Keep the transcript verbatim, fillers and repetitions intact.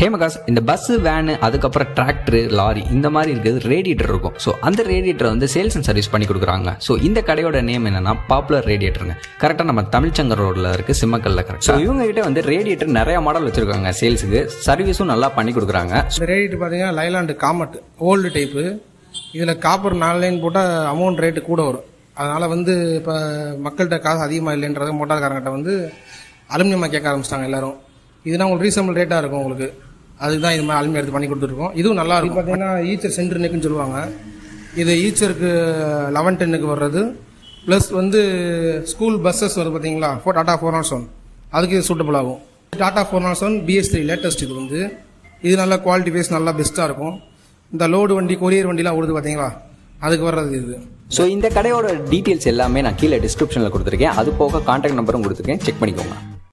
ஹேமகாஸ் இந்த bus van அதுக்கப்புறம் tractor lorry இந்த மாதிரி இருக்கிறது ரேடியேட்டர் இருக்கும். ஸோ அந்த ரேடியேட்டரை வந்து சேல்ஸ் அண்ட் சர்வீஸ் பண்ணி கொடுக்குறாங்க. ஸோ இந்த கடையோட நேம் என்னன்னா பாப்புலர் ரேடியேட்டருங்க. கரெக்டாக நம்ம தமிழ்ச்சங்கம் ரோட்ல இருக்கு, சிம்மக்கல்ல கரெக்ட். ஸோ இவங்க கிட்ட வந்து ரேடியேட்டர் நிறைய மாடல் வச்சிருக்காங்க சேல்ஸுக்கு, சர்வீஸும் நல்லா பண்ணி கொடுக்குறாங்க. இந்த ரேடியேட்டர் பார்த்தீங்கன்னா லைலாண்டு காமட் ஓல்டு டைப்பு. இதில் காப்பர் நாலு லைன் போட்டால் அமௌண்ட் ரேட்டு கூட வரும். அதனால் வந்து இப்போ மக்கள்கிட்ட காசு அதிகமாக இல்லைன்றது மோட்டார்காரங்கிட்ட வந்து அலுமினியமாக கேட்க ஆரம்பிச்சிட்டாங்க எல்லாரும். இதுனா உங்களுக்கு ரீசனபிள் ரேட்டாக இருக்கும் உங்களுக்கு. அதுக்கு தான் இது மாதிரி அலுமினியம் எடுத்து பண்ணி கொடுத்துருக்கோம். இதுவும் நல்லா இருக்கும். பார்த்தீங்கன்னா ஈச்சர் சென்டர் நெக்குன்னு சொல்லுவாங்க. இது ஈச்சருக்கு லெவன் டென்னுக்கு வர்றது. ப்ளஸ் வந்து ஸ்கூல் பஸ்ஸஸ் வருது பார்த்தீங்களா, four Tata four nought seven அதுக்கு இது சூட்டபிள் ஆகும். Tata four nought seven BS three latest. இது வந்து இது நல்லா குவாலிட்டி வைஸ் நல்லா பெஸ்ட்டாக இருக்கும். இந்த லோடு வண்டி கொரியர் வண்டிலாம் ஓடுது பார்த்தீங்களா, அதுக்கு வர்றது இது. ஸோ இந்த கடையோட டீட்டெயில்ஸ் எல்லாமே நான் கீழே டிஸ்கிரிப்ஷனில் கொடுத்துருக்கேன். அது போக கான்டாக்ட் நம்பரும் கொடுத்துருக்கேன், செக் பண்ணிக்கோங்க.